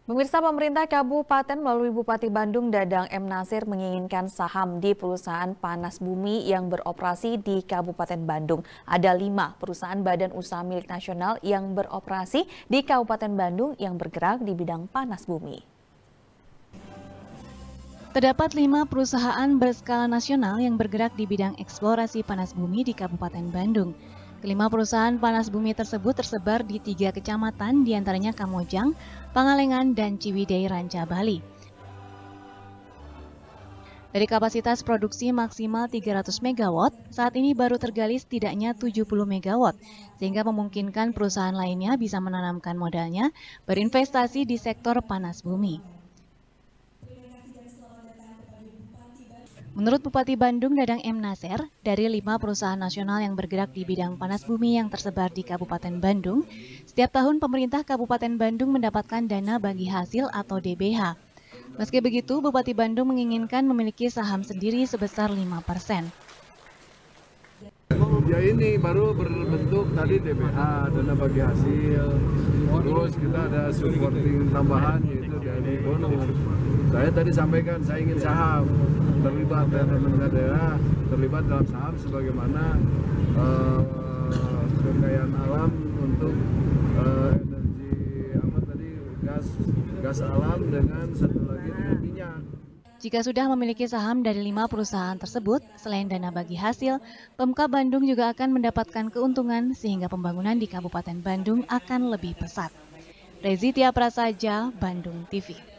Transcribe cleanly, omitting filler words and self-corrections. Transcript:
Pemirsa, pemerintah Kabupaten melalui Bupati Bandung Dadang M. Nasir menginginkan saham di perusahaan panas bumi yang beroperasi di Kabupaten Bandung. Ada 5 perusahaan badan usaha milik nasional yang beroperasi di Kabupaten Bandung yang bergerak di bidang panas bumi. Terdapat 5 perusahaan berskala nasional yang bergerak di bidang eksplorasi panas bumi di Kabupaten Bandung. Kelima perusahaan panas bumi tersebut tersebar di 3 kecamatan, diantaranya Kamojang, Pangalengan, dan Ciwidey, Ranca, Bali. Dari kapasitas produksi maksimal 300 MW, saat ini baru tergali setidaknya 70 MW, sehingga memungkinkan perusahaan lainnya bisa menanamkan modalnya berinvestasi di sektor panas bumi. Menurut Bupati Bandung Dadang M. Nasir, dari 5 perusahaan nasional yang bergerak di bidang panas bumi yang tersebar di Kabupaten Bandung, setiap tahun pemerintah Kabupaten Bandung mendapatkan dana bagi hasil atau DBH. Meski begitu, Bupati Bandung menginginkan memiliki saham sendiri sebesar 5%. Ya ini baru berbentuk tadi DBH, dana bagi hasil, terus kita ada supporting tambahan yaitu dari bonus. Saya tadi sampaikan saya ingin saham terlibat daerah terlibat dalam saham sebagaimana kekayaan alam untuk energi apa tadi gas alam dengan satu lagi dengan minyak. Jika sudah memiliki saham dari 5 perusahaan tersebut, selain dana bagi hasil, Pemkab Bandung juga akan mendapatkan keuntungan sehingga pembangunan di Kabupaten Bandung akan lebih pesat. Rezi Tia Prasaja, Bandung TV.